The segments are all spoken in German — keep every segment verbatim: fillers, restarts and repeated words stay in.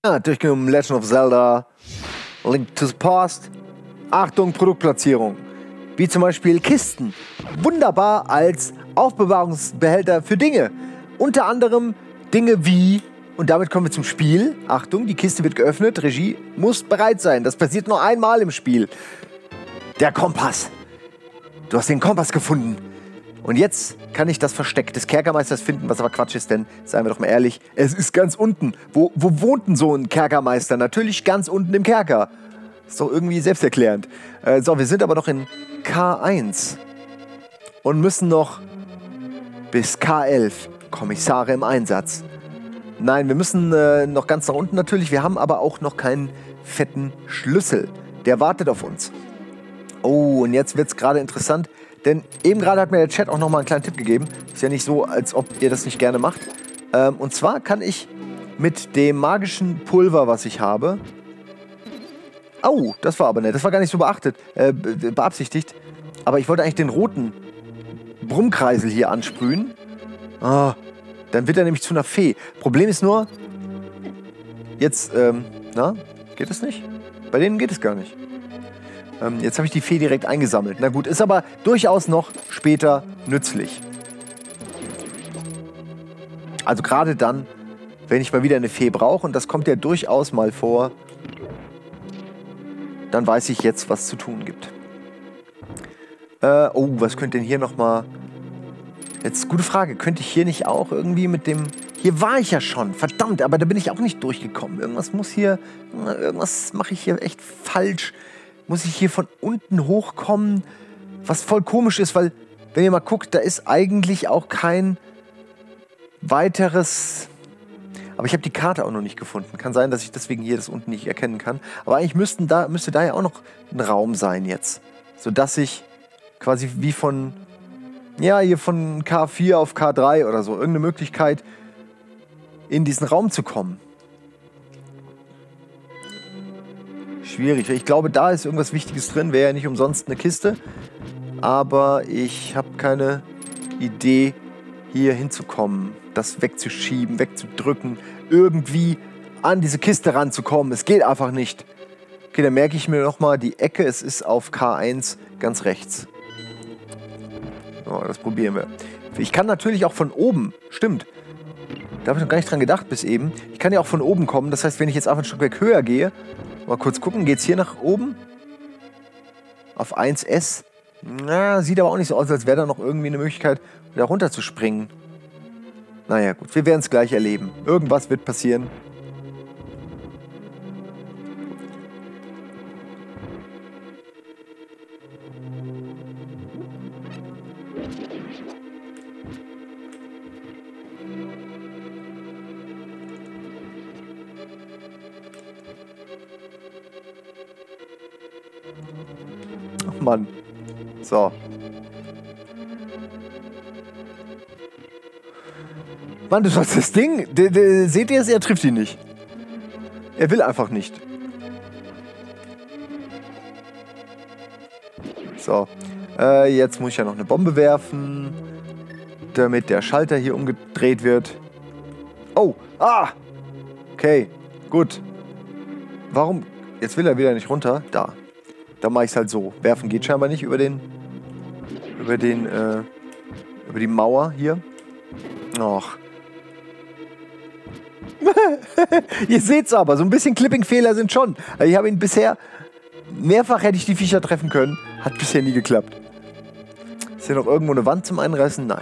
Ah, durchgenommen Legend of Zelda, Link to the Past. Achtung, Produktplatzierung. Wie zum Beispiel Kisten. Wunderbar als Aufbewahrungsbehälter für Dinge. Unter anderem Dinge wie, und damit kommen wir zum Spiel. Achtung, die Kiste wird geöffnet. Regie muss bereit sein. Das passiert nur einmal im Spiel. Der Kompass. Du hast den Kompass gefunden. Und jetzt kann ich das Versteck des Kerkermeisters finden, was aber Quatsch ist, denn, seien wir doch mal ehrlich, es ist ganz unten. Wo, wo wohnt denn so ein Kerkermeister? Natürlich ganz unten im Kerker. Ist doch irgendwie selbsterklärend. Äh, so, wir sind aber noch in K eins. Und müssen noch bis K elf. Kommissare im Einsatz. Nein, wir müssen äh, noch ganz nach unten natürlich. Wir haben aber auch noch keinen fetten Schlüssel. Der wartet auf uns. Oh, und jetzt wird es gerade interessant. Denn eben gerade hat mir der Chat auch noch mal einen kleinen Tipp gegeben. Ist ja nicht so, als ob ihr das nicht gerne macht. Ähm, und zwar kann ich mit dem magischen Pulver, was ich habe... Oh, das war aber nett. Das war gar nicht so beachtet, äh, be beabsichtigt. Aber ich wollte eigentlich den roten Brummkreisel hier ansprühen. Oh, dann wird er nämlich zu einer Fee. Problem ist nur... Jetzt, ähm, na, geht das nicht? Bei denen geht es gar nicht. Ähm, jetzt habe ich die Fee direkt eingesammelt. Na gut, ist aber durchaus noch später nützlich. Also gerade dann, wenn ich mal wieder eine Fee brauche, und das kommt ja durchaus mal vor, dann weiß ich jetzt, was zu tun gibt. Äh, oh, was könnte denn hier nochmal... Jetzt, gute Frage, könnte ich hier nicht auch irgendwie mit dem... Hier war ich ja schon, verdammt, aber da bin ich auch nicht durchgekommen. Irgendwas muss hier... Irgendwas mache ich hier echt falsch. Muss ich hier von unten hochkommen? Was voll komisch ist, weil, wenn ihr mal guckt, da ist eigentlich auch kein weiteres... Aber ich habe die Karte auch noch nicht gefunden. Kann sein, dass ich deswegen hier das unten nicht erkennen kann. Aber eigentlich müssten da, müsste da ja auch noch ein Raum sein jetzt. Sodass ich quasi wie von... Ja, hier von K vier auf K drei oder so. Irgendeine Möglichkeit, in diesen Raum zu kommen. Schwierig. Ich glaube, da ist irgendwas Wichtiges drin. Wäre ja nicht umsonst eine Kiste. Aber ich habe keine Idee, hier hinzukommen. Das wegzuschieben, wegzudrücken. Irgendwie an diese Kiste ranzukommen. Es geht einfach nicht. Okay, dann merke ich mir nochmal die Ecke. Es ist auf K eins ganz rechts. Oh, das probieren wir. Ich kann natürlich auch von oben. Stimmt. Da habe ich noch gar nicht dran gedacht bis eben. Ich kann ja auch von oben kommen. Das heißt, wenn ich jetzt einfach ein Stück weg höher gehe... Mal kurz gucken, geht's hier nach oben? Auf eins S? Na, sieht aber auch nicht so aus, als wäre da noch irgendwie eine Möglichkeit, da runter zu springen. Naja, gut, wir werden es gleich erleben. Irgendwas wird passieren. Mann. So. Mann, du sollst das Ding... De, de, seht ihr es? Er trifft ihn nicht. Er will einfach nicht. So. Äh, jetzt muss ich ja noch eine Bombe werfen, damit der Schalter hier umgedreht wird. Oh! Ah! Okay. Gut. Warum... Jetzt will er wieder nicht runter. Da. Da mache ich es halt so. Werfen geht scheinbar nicht über den... Über den, äh... Über die Mauer hier. Och. Ihr seht's aber, so ein bisschen Clipping-Fehler sind schon. Also ich habe ihn bisher... Mehrfach hätte ich die Viecher treffen können. Hat bisher nie geklappt. Ist hier noch irgendwo eine Wand zum Einreißen? Nein.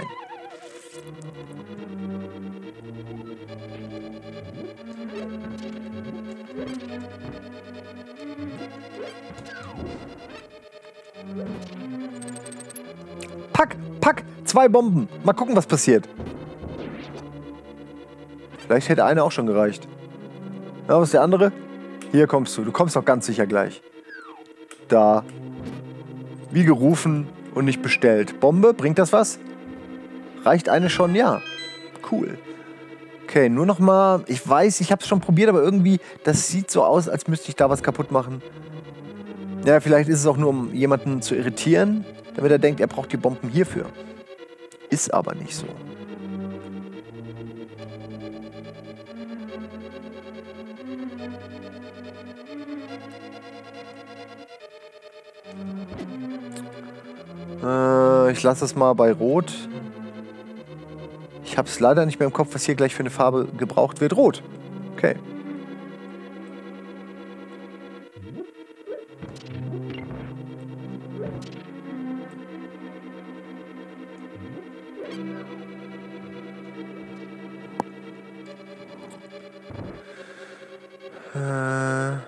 Pack, pack, zwei Bomben. Mal gucken, was passiert. Vielleicht hätte eine auch schon gereicht. Ja, was ist der andere? Hier kommst du. Du kommst doch ganz sicher gleich. Da. Wie gerufen und nicht bestellt. Bombe, bringt das was? Reicht eine schon? Ja. Cool. Okay, nur noch mal... Ich weiß, ich habe es schon probiert, aber irgendwie... Das sieht so aus, als müsste ich da was kaputt machen. Ja, vielleicht ist es auch nur, um jemanden zu irritieren, damit er denkt, er braucht die Bomben hierfür. Ist aber nicht so. Äh, ich lasse es mal bei Rot. Ich habe es leider nicht mehr im Kopf, was hier gleich für eine Farbe gebraucht wird. Rot. Okay. Äh...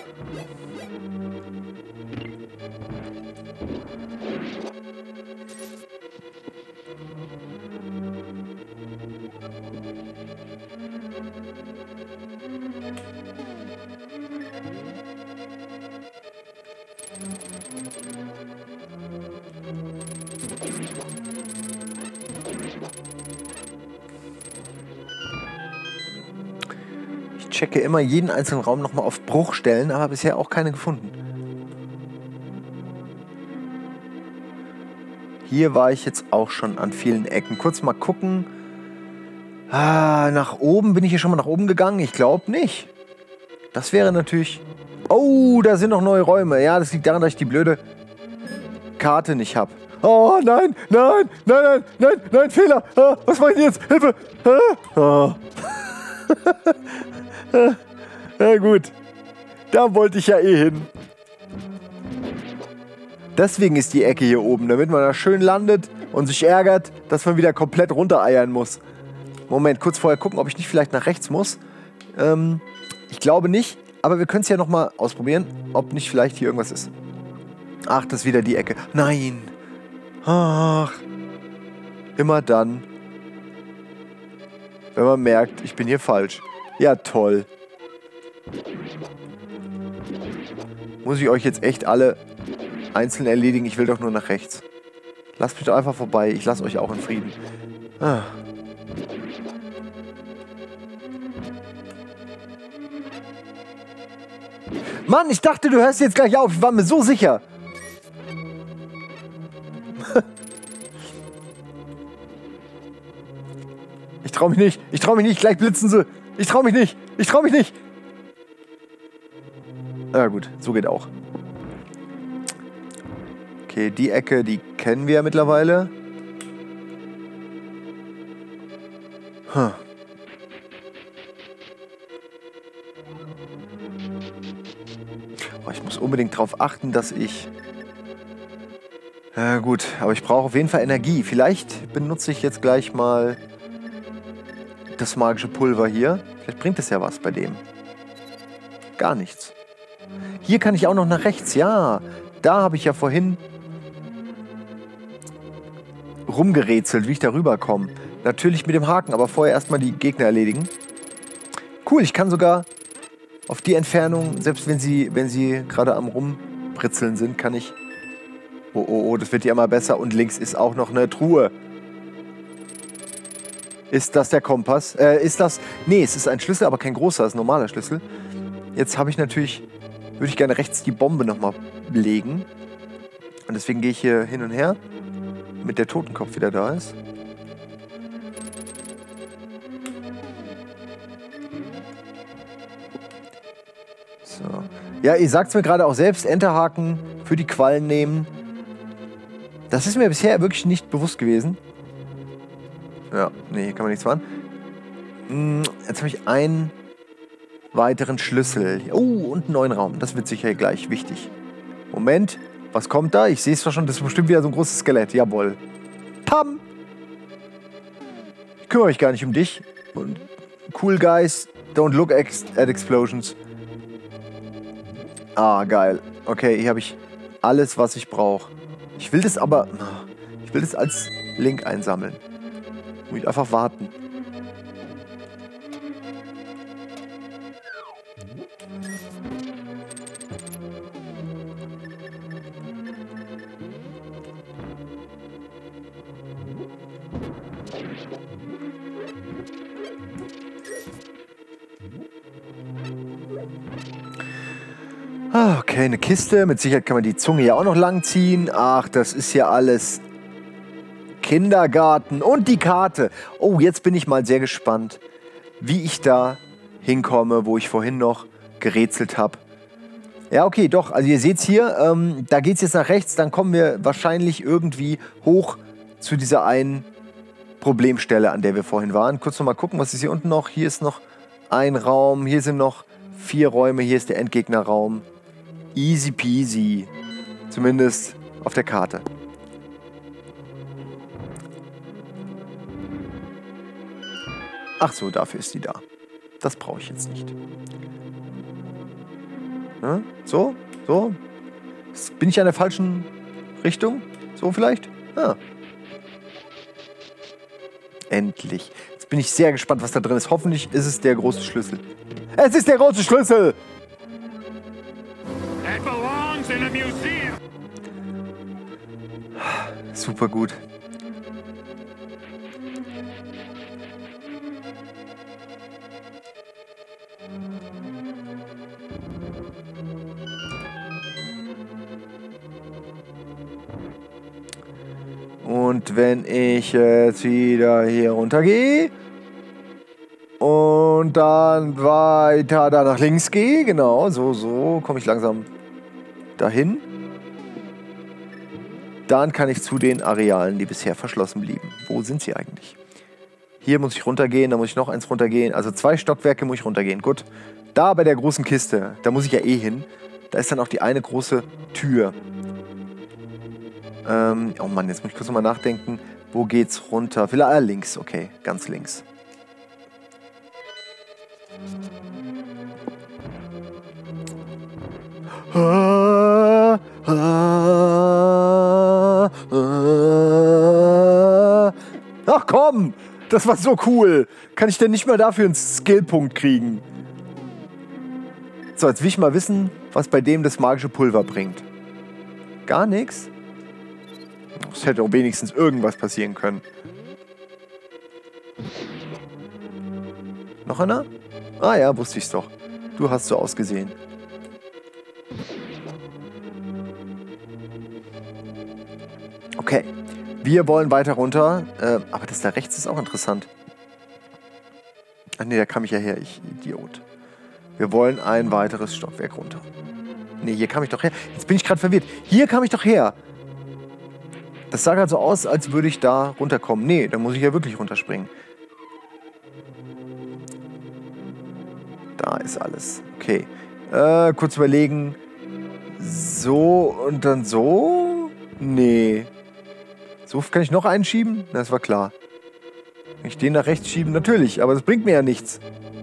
Ich checke immer jeden einzelnen Raum nochmal auf Bruchstellen, aber bisher auch keine gefunden. Hier war ich jetzt auch schon an vielen Ecken. Kurz mal gucken. Ah, nach oben. Bin ich hier schon mal nach oben gegangen? Ich glaube nicht. Das wäre natürlich... Oh, da sind noch neue Räume. Ja, das liegt daran, dass ich die blöde Karte nicht habe. Oh, nein, nein, nein, nein, nein, nein, Fehler. Ah, was mache ich denn jetzt? Hilfe. Ah. Oh. Ja gut, da wollte ich ja eh hin. Deswegen ist die Ecke hier oben, damit man da schön landet und sich ärgert, dass man wieder komplett runtereiern muss. Moment, kurz vorher gucken, ob ich nicht vielleicht nach rechts muss. Ähm, ich glaube nicht, aber wir können es ja nochmal ausprobieren, ob nicht vielleicht hier irgendwas ist. Ach, das ist wieder die Ecke. Nein. Ach. Immer dann, wenn man merkt, ich bin hier falsch. Ja, toll. Muss ich euch jetzt echt alle einzeln erledigen? Ich will doch nur nach rechts. Lasst mich doch einfach vorbei. Ich lasse euch auch in Frieden. Ah. Mann, ich dachte, du hörst jetzt gleich auf. Ich war mir so sicher. Ich trau mich nicht. Ich trau mich nicht. Gleich blitzen sie. Ich trau mich nicht. Ich trau mich nicht. Ja gut, so geht auch. Okay, die Ecke, die kennen wir ja mittlerweile. Huh. Oh, ich muss unbedingt darauf achten, dass ich... Ja gut, aber ich brauche auf jeden Fall Energie. Vielleicht benutze ich jetzt gleich mal das magische Pulver hier. Vielleicht bringt es ja was bei dem. Gar nichts. Hier kann ich auch noch nach rechts. Ja, da habe ich ja vorhin rumgerätselt, wie ich da rüberkomme. Natürlich mit dem Haken, aber vorher erstmal die Gegner erledigen. Cool, ich kann sogar auf die Entfernung, selbst wenn sie, wenn sie gerade am Rumbritzeln sind, kann ich... Oh, oh, oh, das wird ja immer besser. Und links ist auch noch eine Truhe. Ist das der Kompass? Äh, ist das... Nee, es ist ein Schlüssel, aber kein großer, es ist ein normaler Schlüssel. Jetzt habe ich natürlich... Würde ich gerne rechts die Bombe nochmal legen. Und deswegen gehe ich hier hin und her. Mit der Totenkopf wieder da ist. So. Ja, ihr sagt es mir gerade auch selbst. Enterhaken für die Quallen nehmen. Das ist mir bisher wirklich nicht bewusst gewesen. Ja, nee, hier kann man nichts machen. Jetzt habe ich einen weiteren Schlüssel. Oh, und einen neuen Raum. Das wird sicher gleich wichtig. Moment, was kommt da? Ich sehe es doch schon, das ist bestimmt wieder so ein großes Skelett. Jawohl. Pam! Ich kümmere mich gar nicht um dich. Und cool guys, don't look ex at explosions. Ah, geil. Okay, hier habe ich alles, was ich brauche. Ich will das aber... Ich will das als Link einsammeln. Und einfach warten. Okay, eine Kiste. Mit Sicherheit kann man die Zunge ja auch noch lang ziehen. Ach, das ist ja alles Kindergarten. Und die Karte. Oh, jetzt bin ich mal sehr gespannt, wie ich da hinkomme, wo ich vorhin noch gerätselt habe. Ja, okay, doch. Also ihr seht's hier, ähm, da geht's jetzt nach rechts, dann kommen wir wahrscheinlich irgendwie hoch zu dieser einen Problemstelle, an der wir vorhin waren. Kurz noch mal gucken, was ist hier unten noch? Hier ist noch ein Raum, hier sind noch vier Räume, hier ist der Endgegnerraum. Easy peasy. Zumindest auf der Karte. Ach so, dafür ist die da. Das brauche ich jetzt nicht. Hm? So? So? Bin ich in der falschen Richtung? So vielleicht? Ah. Endlich. Jetzt bin ich sehr gespannt, was da drin ist. Hoffentlich ist es der große Schlüssel. Es ist der große Schlüssel! It belongs in a museum. Super gut. Und wenn ich jetzt wieder hier runter gehe und dann weiter da nach links gehe, genau, so, so, komme ich langsam dahin. Dann kann ich zu den Arealen, die bisher verschlossen blieben. Wo sind sie eigentlich? Hier muss ich runtergehen, da muss ich noch eins runtergehen. Also zwei Stockwerke muss ich runtergehen. Gut. Da bei der großen Kiste, da muss ich ja eh hin. Da ist dann auch die eine große Tür. Ähm, oh Mann, jetzt muss ich kurz nochmal nachdenken. Wo geht's runter? Vielleicht ah, links, okay, ganz links. Ah, ah, ah. Ach komm, das war so cool. Kann ich denn nicht mal dafür einen Skillpunkt kriegen? So, jetzt will ich mal wissen, was bei dem das magische Pulver bringt. Gar nichts? Es hätte auch wenigstens irgendwas passieren können. Noch einer? Ah ja, wusste ich's doch. Du hast so ausgesehen. Okay. Wir wollen weiter runter. Äh, aber das da rechts ist auch interessant. Ach nee, da kam ich ja her, ich Idiot. Wir wollen ein weiteres Stockwerk runter. Nee, hier kam ich doch her. Jetzt bin ich gerade verwirrt. Hier kam ich doch her. Das sah gerade so aus, als würde ich da runterkommen. Nee, da muss ich ja wirklich runterspringen. Da ist alles. Okay. Äh, kurz überlegen. So und dann so? Nee. So kann ich noch einen schieben? Das war klar. Kann ich den nach rechts schieben? Natürlich, aber das bringt mir ja nichts.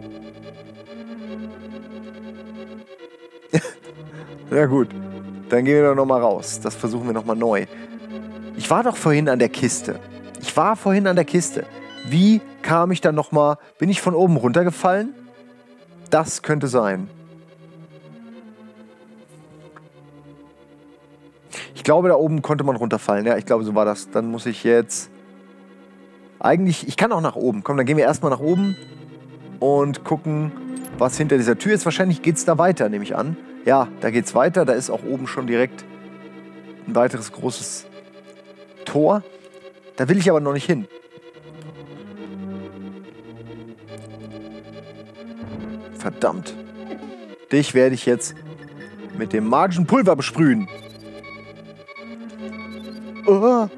Na gut. Dann gehen wir doch nochmal raus. Das versuchen wir nochmal neu. Ich war doch vorhin an der Kiste. Ich war vorhin an der Kiste. Wie kam ich dann nochmal? Bin ich von oben runtergefallen? Das könnte sein. Ich glaube, da oben konnte man runterfallen. Ja, ich glaube, so war das. Dann muss ich jetzt... Eigentlich, ich kann auch nach oben. Komm, dann gehen wir erstmal nach oben und gucken, was hinter dieser Tür ist. Wahrscheinlich geht es da weiter, nehme ich an. Ja, da geht es weiter. Da ist auch oben schon direkt ein weiteres großes Tor. Da will ich aber noch nicht hin. Verdammt. Dich werde ich jetzt mit dem magischen Pulver besprühen. Oh.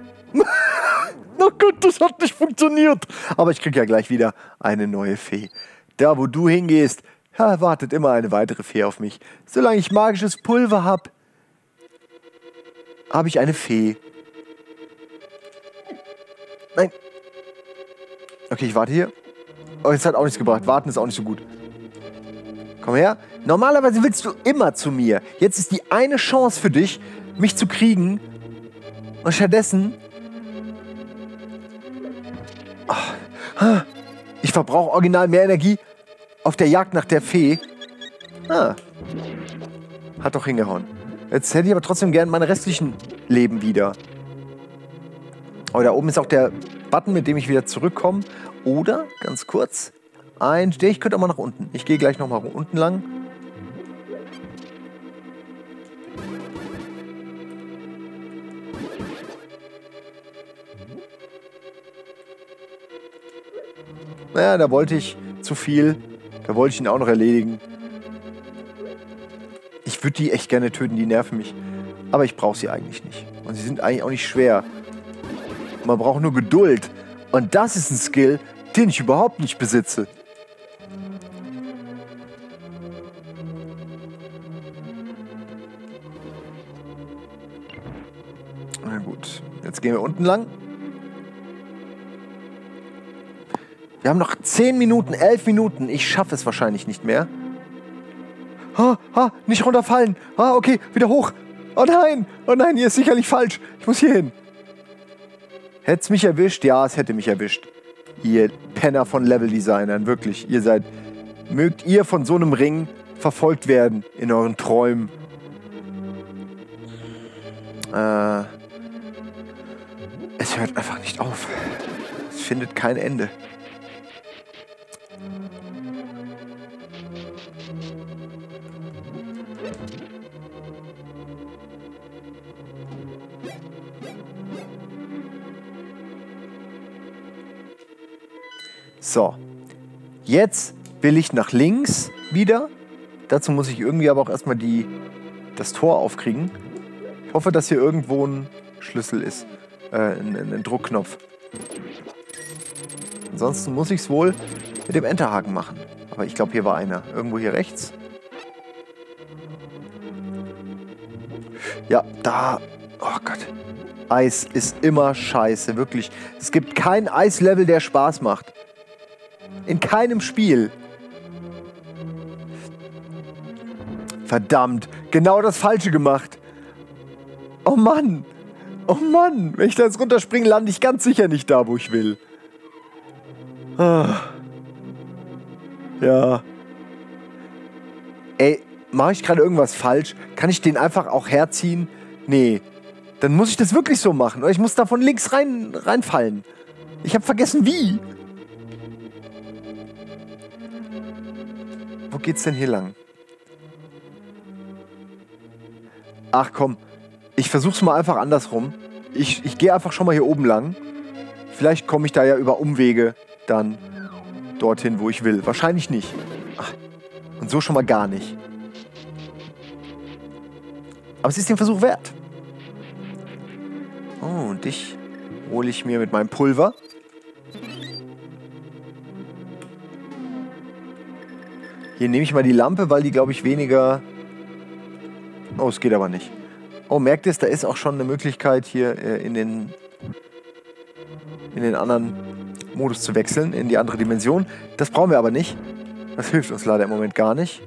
Oh Gott, das hat nicht funktioniert. Aber ich kriege ja gleich wieder eine neue Fee. Da, wo du hingehst, ja, wartet immer eine weitere Fee auf mich. Solange ich magisches Pulver habe, habe ich eine Fee. Nein. Okay, ich warte hier. Oh, jetzt hat auch nichts gebracht. Warten ist auch nicht so gut. Komm her. Normalerweise willst du immer zu mir. Jetzt ist die eine Chance für dich, mich zu kriegen. Und stattdessen... Oh, ich verbrauche original mehr Energie auf der Jagd nach der Fee. Ah. Hat doch hingehauen. Jetzt hätte ich aber trotzdem gern meine restlichen Leben wieder. Oh, da oben ist auch der Button, mit dem ich wieder zurückkomme. Oder, ganz kurz, ein... Ich könnte auch mal nach unten. Ich gehe gleich nochmal unten lang. Naja, da wollte ich zu viel. Da wollte ich ihn auch noch erledigen. Ich Ich würde die echt gerne töten, die nerven mich. Aber ich brauche sie eigentlich nicht. Und sie sind eigentlich auch nicht schwer. Man braucht nur Geduld. Und das ist ein Skill, den ich überhaupt nicht besitze. Na gut, jetzt gehen wir unten lang. Wir haben noch zehn Minuten, elf Minuten. Ich schaffe es wahrscheinlich nicht mehr. Ha, ha, nicht runterfallen. Ah, okay, wieder hoch. Oh nein, oh nein, hier ist sicherlich falsch. Ich muss hier hin. Hätte es mich erwischt? Ja, es hätte mich erwischt. Ihr Penner von Level-Designern, wirklich. Ihr seid... Mögt ihr von so einem Ring verfolgt werden in euren Träumen. Äh... Es hört einfach nicht auf. Es findet kein Ende. So, jetzt will ich nach links wieder. Dazu muss ich irgendwie aber auch erstmal die, das Tor aufkriegen. Ich hoffe, dass hier irgendwo ein Schlüssel ist. Äh, ein, ein Druckknopf. Ansonsten muss ich es wohl mit dem Enterhaken machen. Aber ich glaube, hier war einer. Irgendwo hier rechts. Ja, da. Oh Gott. Eis ist immer scheiße, wirklich. Es gibt kein Eislevel, der Spaß macht. In keinem Spiel. Verdammt, genau das Falsche gemacht. Oh Mann. Oh Mann, wenn ich da jetzt runterspringe, lande ich ganz sicher nicht da, wo ich will. Ah. Ja. Ey, mache ich gerade irgendwas falsch? Kann ich den einfach auch herziehen? Nee. Dann muss ich das wirklich so machen. Oder ich muss da von links rein, reinfallen. Ich habe vergessen, wie. Wo geht's denn hier lang? Ach komm, ich versuch's mal einfach andersrum. Ich, ich gehe einfach schon mal hier oben lang. Vielleicht komme ich da ja über Umwege dann dorthin, wo ich will. Wahrscheinlich nicht. Ach, und so schon mal gar nicht. Aber es ist den Versuch wert. Oh, und dich hole ich mir mit meinem Pulver. Hier nehme ich mal die Lampe, weil die, glaube ich, weniger... Oh, es geht aber nicht. Oh, merkt ihr es? Da ist auch schon eine Möglichkeit, hier äh, in den... in den anderen Modus zu wechseln, in die andere Dimension. Das brauchen wir aber nicht. Das hilft uns leider im Moment gar nicht.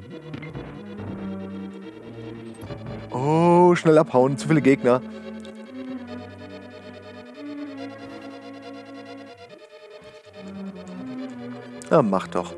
Oh, schnell abhauen. Zu viele Gegner. Ja, mach doch.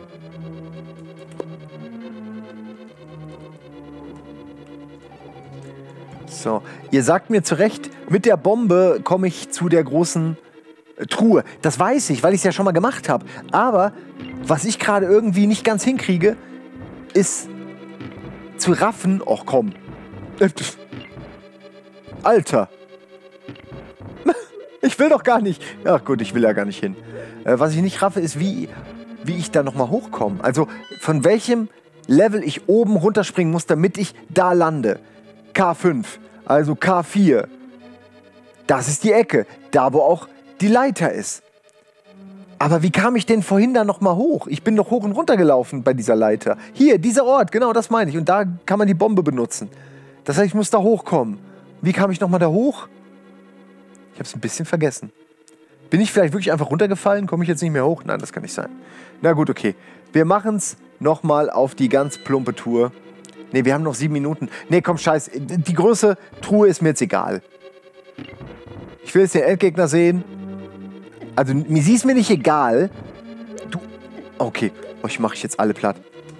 So, ihr sagt mir zu Recht, mit der Bombe komme ich zu der großen äh, Truhe. Das weiß ich, weil ich es ja schon mal gemacht habe. Aber was ich gerade irgendwie nicht ganz hinkriege, ist zu raffen. Och komm. Alter. Ich will doch gar nicht. Ach gut, ich will ja gar nicht hin. Äh, was ich nicht raffe, ist, wie, wie ich da nochmal hochkomme. Also von welchem Level ich oben runterspringen muss, damit ich da lande. K fünf. Also K vier. Das ist die Ecke. Da, wo auch die Leiter ist. Aber wie kam ich denn vorhin da nochmal hoch? Ich bin doch hoch und runter gelaufen bei dieser Leiter. Hier, dieser Ort, genau das meine ich. Und da kann man die Bombe benutzen. Das heißt, ich muss da hochkommen. Wie kam ich nochmal da hoch? Ich habe es ein bisschen vergessen. Bin ich vielleicht wirklich einfach runtergefallen? Komme ich jetzt nicht mehr hoch? Nein, das kann nicht sein. Na gut, okay. Wir machen es nochmal auf die ganz plumpe Tour. Ne, wir haben noch sieben Minuten. Ne, komm, scheiß. Die große Truhe ist mir jetzt egal. Ich will jetzt den Endgegner sehen. Also, sie ist mir nicht egal. Du. Okay, euch mache ich jetzt alle platt.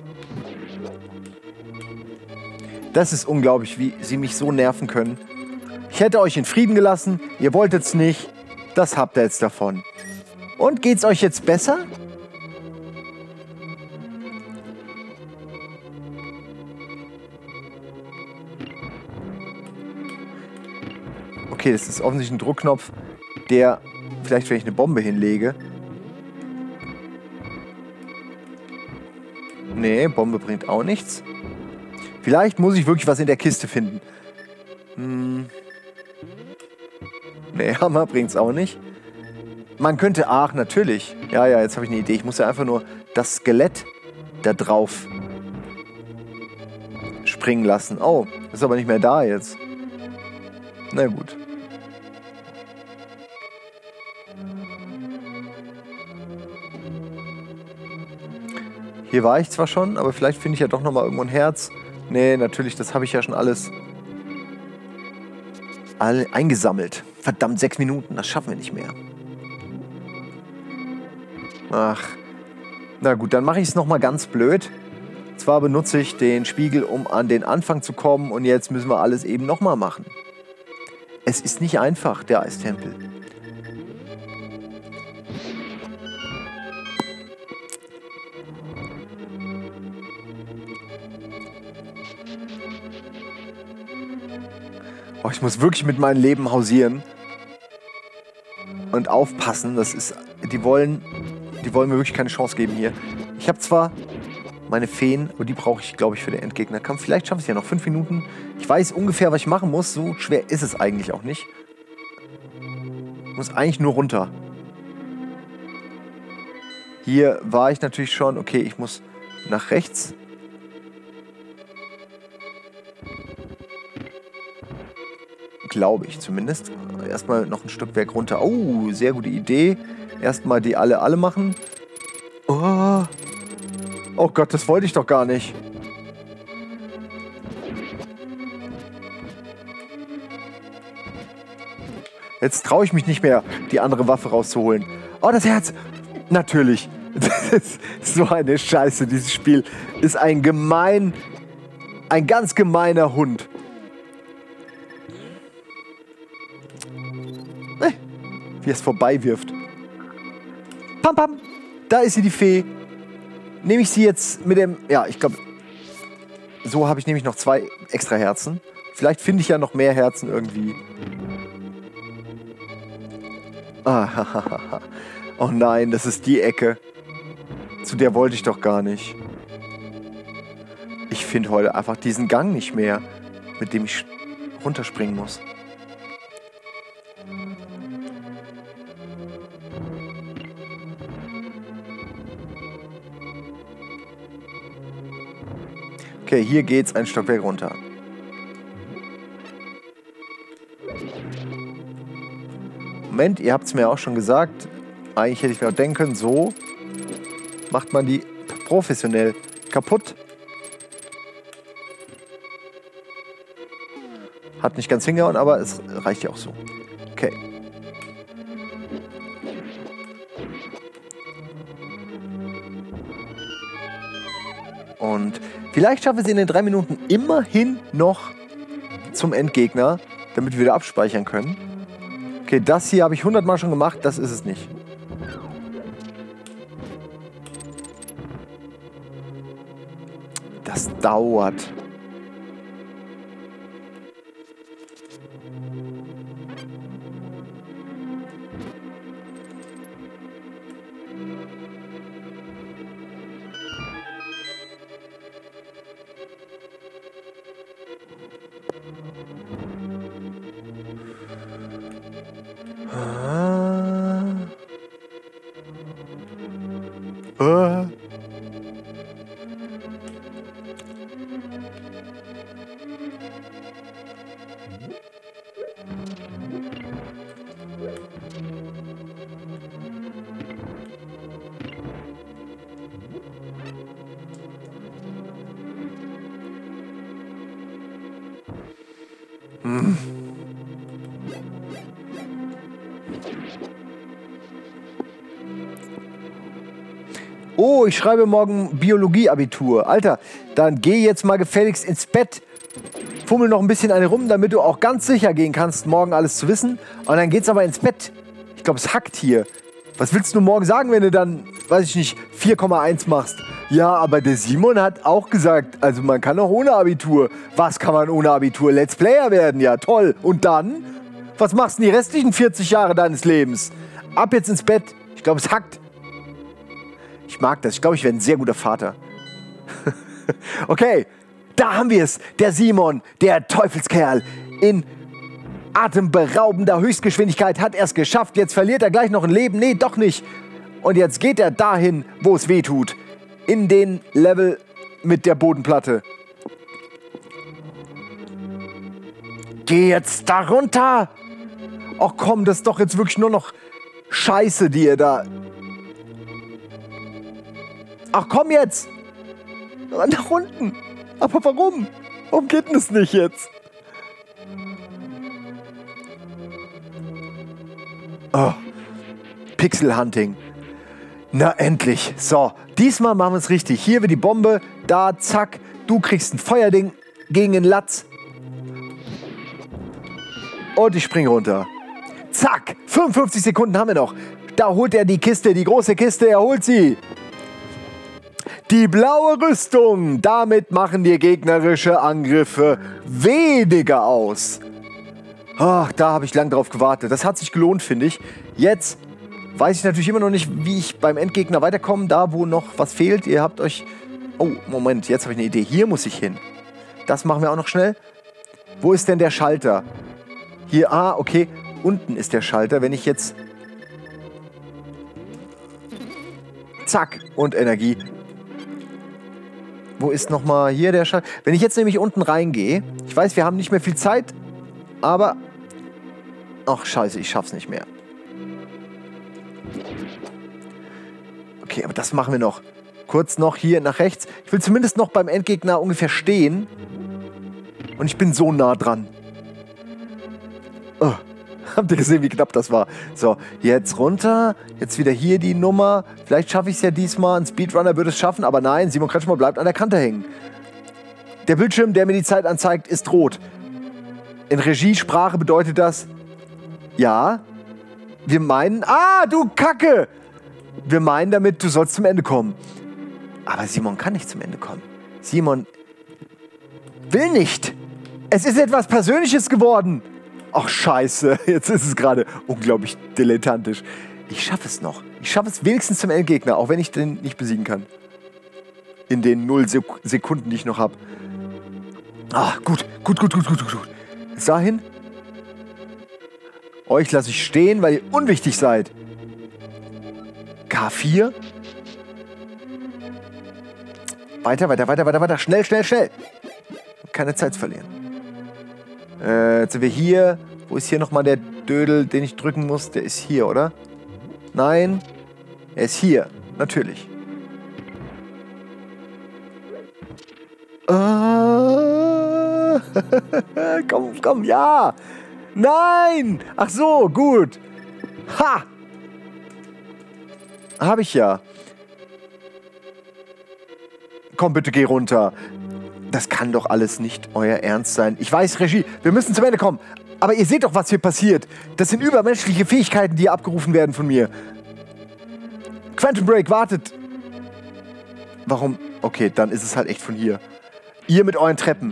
Das ist unglaublich, wie sie mich so nerven können. Ich hätte euch in Frieden gelassen. Ihr wolltet's nicht. Das habt ihr jetzt davon. Und geht's euch jetzt besser? Okay, das ist offensichtlich ein Druckknopf, der vielleicht, wenn ich eine Bombe hinlege. Nee, Bombe bringt auch nichts. Vielleicht muss ich wirklich was in der Kiste finden. Hm. Nee, Hammer bringt's auch nicht. Man könnte, ach, natürlich. Ja, ja, jetzt habe ich eine Idee. Ich muss ja einfach nur das Skelett da drauf springen lassen. Oh, ist aber nicht mehr da jetzt. Na gut. Hier war ich zwar schon, aber vielleicht finde ich ja doch nochmal irgendwo ein Herz. Nee, natürlich, das habe ich ja schon alles alle eingesammelt. Verdammt, sechs Minuten, das schaffen wir nicht mehr. Ach, na gut, dann mache ich es nochmal ganz blöd. Zwar benutze ich den Spiegel, um an den Anfang zu kommen, und jetzt müssen wir alles eben nochmal machen. Es ist nicht einfach, der Eistempel. Oh, ich muss wirklich mit meinem Leben hausieren und aufpassen. Das ist, die wollen, die wollen mir wirklich keine Chance geben hier. Ich habe zwar meine Feen, aber die brauche ich, glaube ich, für den Endgegnerkampf. Vielleicht schaffe ich es ja noch fünf Minuten. Ich weiß ungefähr, was ich machen muss. So schwer ist es eigentlich auch nicht. Ich muss eigentlich nur runter. Hier war ich natürlich schon. Okay, ich muss nach rechts. Glaube ich zumindest. Erstmal noch ein Stückwerk runter. Oh, sehr gute Idee. Erstmal die alle alle machen. Oh. Oh Gott, das wollte ich doch gar nicht. Jetzt traue ich mich nicht mehr, die andere Waffe rauszuholen. Oh, das Herz. Natürlich. Das ist so eine Scheiße. Dieses Spiel ist ein gemein, ein ganz gemeiner Hund. Wie es vorbei wirft. Pam, pam. Da ist sie, die Fee. Nehme ich sie jetzt mit dem... Ja, ich glaube... So habe ich nämlich noch zwei extra Herzen. Vielleicht finde ich ja noch mehr Herzen irgendwie. Ah, oh nein, das ist die Ecke. Zu der wollte ich doch gar nicht. Ich finde heute einfach diesen Gang nicht mehr, mit dem ich runterspringen muss. Okay, hier geht's ein Stockwerk runter. Moment, ihr habt es mir auch schon gesagt. Eigentlich hätte ich mir auch denken können, so macht man die professionell kaputt. Hat nicht ganz hingehauen, aber es reicht ja auch so. Okay. Und vielleicht schaffen wir es in den drei Minuten immerhin noch zum Endgegner, damit wir wieder abspeichern können. Okay, das hier habe ich hundertmal schon gemacht, das ist es nicht. Das dauert. Ah. Hm. Oh, ich schreibe morgen Biologie-Abitur. Alter, dann geh jetzt mal gefälligst ins Bett. Fummel noch ein bisschen eine rum, damit du auch ganz sicher gehen kannst, morgen alles zu wissen. Und dann geht's aber ins Bett. Ich glaube, es hackt hier. Was willst du morgen sagen, wenn du dann, weiß ich nicht, vier Komma eins machst? Ja, aber der Simon hat auch gesagt, also man kann auch ohne Abitur. Was kann man ohne Abitur? Let's Player werden, ja toll. Und dann? Was machst du die restlichen vierzig Jahre deines Lebens? Ab jetzt ins Bett. Ich glaube, es hackt. Ich mag das. Ich glaube, ich werde ein sehr guter Vater. Okay, Da haben wir es. Der Simon, der Teufelskerl. In atemberaubender Höchstgeschwindigkeit hat er es geschafft. Jetzt verliert er gleich noch ein Leben. Nee, doch nicht. Und jetzt geht er dahin, wo es weh tut. In den Level mit der Bodenplatte. Geh jetzt da runter. Ach komm, das ist doch jetzt wirklich nur noch Scheiße, die ihr da... Ach komm jetzt. Nach unten. Aber warum? Warum geht denn das nicht jetzt? Oh. Pixel-Hunting. Na endlich. So, diesmal machen wir es richtig. Hier wird die Bombe. Da, zack. Du kriegst ein Feuerding gegen den Latz. Und ich spring runter. Zack. fünfundfünfzig Sekunden haben wir noch. Da holt er die Kiste, die große Kiste. Er holt sie. Die blaue Rüstung. Damit machen dir gegnerische Angriffe weniger aus. Ach, da habe ich lang drauf gewartet. Das hat sich gelohnt, finde ich. Jetzt weiß ich natürlich immer noch nicht, wie ich beim Endgegner weiterkomme. Da, wo noch was fehlt. Ihr habt euch... Oh, Moment, jetzt habe ich eine Idee. Hier muss ich hin. Das machen wir auch noch schnell. Wo ist denn der Schalter? Hier, ah, okay. Unten ist der Schalter. Wenn ich jetzt... Zack, und Energie. Wo ist nochmal hier der Schalter? Wenn ich jetzt nämlich unten reingehe... Ich weiß, wir haben nicht mehr viel Zeit, aber... Ach, scheiße, ich schaff's nicht mehr. Okay, aber das machen wir noch. Kurz noch hier nach rechts. Ich will zumindest noch beim Endgegner ungefähr stehen. Und ich bin so nah dran. Oh, habt ihr gesehen, wie knapp das war? So, jetzt runter. Jetzt wieder hier die Nummer. Vielleicht schaffe ich es ja diesmal. Ein Speedrunner würde es schaffen, aber nein, Simon Kretschmer bleibt an der Kante hängen. Der Bildschirm, der mir die Zeit anzeigt, ist rot. In Regiesprache bedeutet das... Ja, wir meinen... Ah, du Kacke! Wir meinen damit, du sollst zum Ende kommen. Aber Simon kann nicht zum Ende kommen. Simon will nicht. Es ist etwas Persönliches geworden. Ach, scheiße. Jetzt ist es gerade unglaublich dilettantisch. Ich schaffe es noch. Ich schaffe es wenigstens zum Endgegner, auch wenn ich den nicht besiegen kann. In den null Sekunden, die ich noch habe. Ah, gut. Gut, gut, gut, gut, gut, gut. Bis dahin. Euch lasse ich stehen, weil ihr unwichtig seid. K vier. Weiter, weiter, weiter, weiter, weiter. Schnell, schnell, schnell. Keine Zeit verlieren. Äh, jetzt sind wir hier. Wo ist hier nochmal der Dödel, den ich drücken muss? Der ist hier, oder? Nein. Er ist hier. Natürlich. Ah. komm, komm, ja. Nein. Ach so, gut. Ha. Habe ich ja. Komm, bitte geh runter. Das kann doch alles nicht euer Ernst sein. Ich weiß, Regie, wir müssen zum Ende kommen. Aber ihr seht doch, was hier passiert. Das sind übermenschliche Fähigkeiten, die hier abgerufen werden von mir. Quantum Break, wartet. Warum? Okay, dann ist es halt echt von hier. Ihr mit euren Treppen.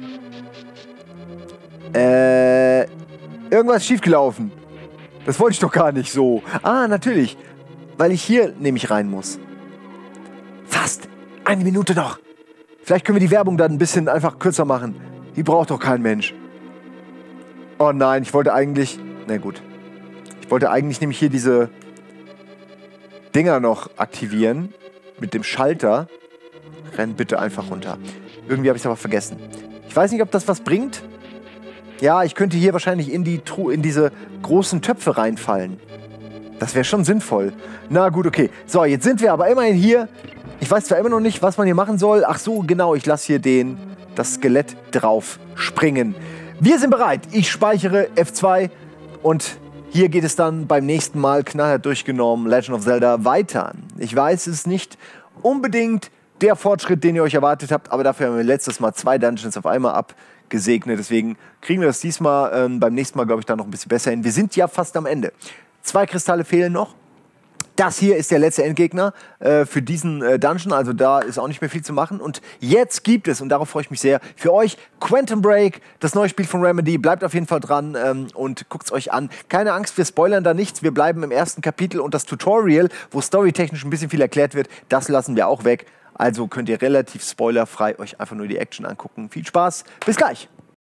Äh, irgendwas ist schiefgelaufen. Das wollte ich doch gar nicht so. Ah, natürlich. Weil ich hier nämlich rein muss. Fast. Eine Minute noch. Vielleicht können wir die Werbung dann ein bisschen einfach kürzer machen. Die braucht doch kein Mensch. Oh nein, ich wollte eigentlich... Na gut. Ich wollte eigentlich nämlich hier diese Dinger noch aktivieren. Mit dem Schalter. Renn bitte einfach runter. Irgendwie habe ich es aber vergessen. Ich weiß nicht, ob das was bringt. Ja, ich könnte hier wahrscheinlich in, die Truhe, in diese großen Töpfe reinfallen. Das wäre schon sinnvoll. Na gut, okay. So, jetzt sind wir aber immerhin hier. Ich weiß zwar immer noch nicht, was man hier machen soll. Ach so, genau, ich lasse hier den, das Skelett drauf springen. Wir sind bereit. Ich speichere F zwei und hier geht es dann beim nächsten Mal knallhart durchgenommen Legend of Zelda weiter. Ich weiß, es ist nicht unbedingt der Fortschritt, den ihr euch erwartet habt, aber dafür haben wir letztes Mal zwei Dungeons auf einmal abgesegnet. Deswegen kriegen wir das diesmal, ähm, beim nächsten Mal, glaube ich, dann noch ein bisschen besser hin. Wir sind ja fast am Ende. Zwei Kristalle fehlen noch. das hier ist der letzte Endgegner äh, für diesen äh, Dungeon. Also da ist auch nicht mehr viel zu machen. Und jetzt gibt es, und darauf freue ich mich sehr, für euch Quantum Break, das neue Spiel von Remedy. Bleibt auf jeden Fall dran ähm, und guckt es euch an. Keine Angst, wir spoilern da nichts. Wir bleiben im ersten Kapitel und das Tutorial, wo storytechnisch ein bisschen viel erklärt wird, das lassen wir auch weg. Also könnt ihr relativ spoilerfrei euch einfach nur die Action angucken. Viel Spaß, bis gleich!